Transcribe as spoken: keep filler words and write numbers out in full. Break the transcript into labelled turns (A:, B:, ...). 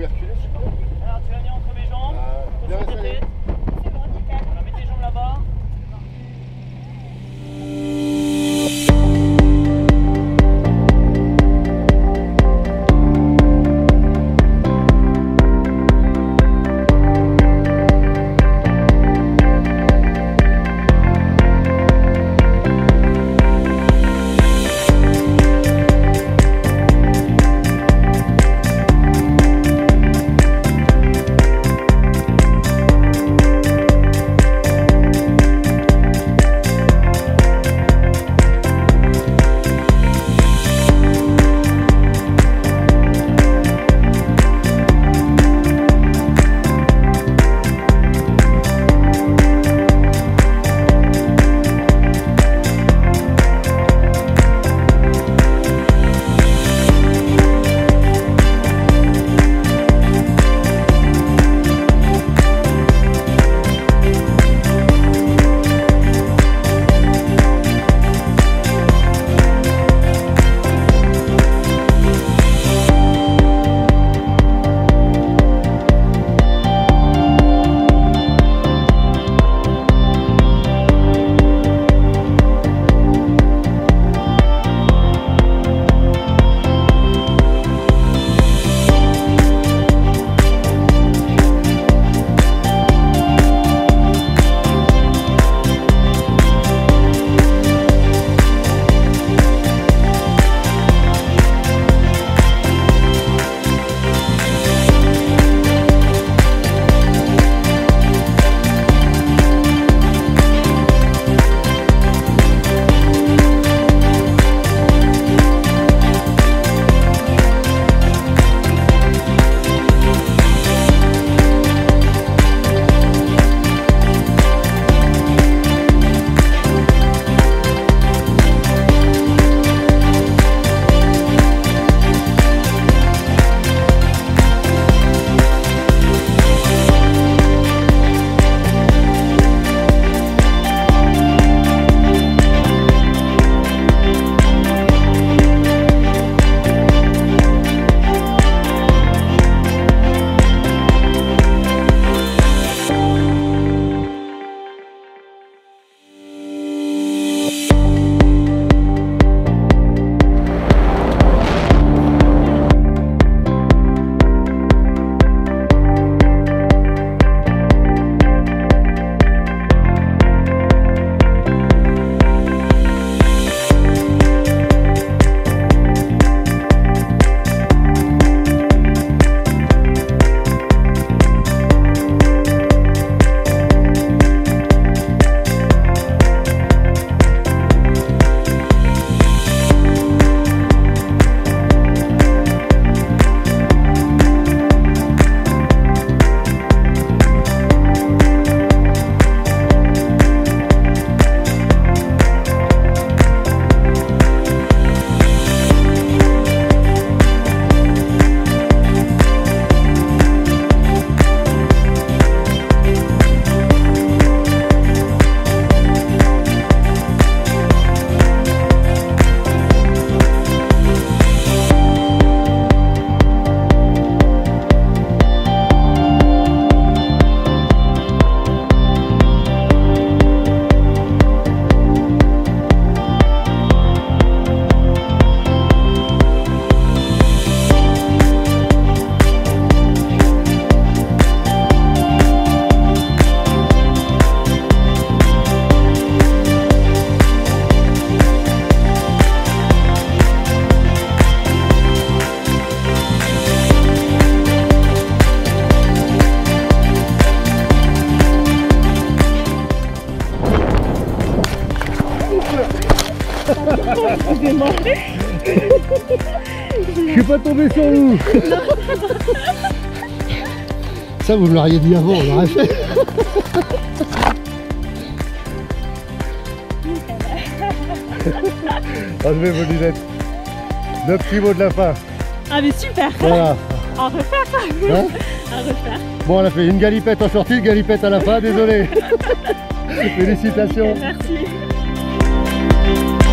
A: pouvez reculer s'il vous plaît.
B: Alors tu vas venir entre mes jambes,
A: Euh, bien
B: sur tes
A: installé.
B: têtes. C'est bon, nickel. Voilà, mets tes jambes là-bas.
C: Excusez-moi.
A: Je suis pas tombé sur vous. Ça, vous me l'auriez dit avant, on l'aurait fait. Enlevez vos lunettes. Le petit mot de la fin.
C: Ah mais super.
A: Voilà.
C: À refaire.
A: Hein,
C: À refaire.
A: bon, on a fait une galipette en sortie, une galipette à la fin, désolé. Félicitations.
C: Merci.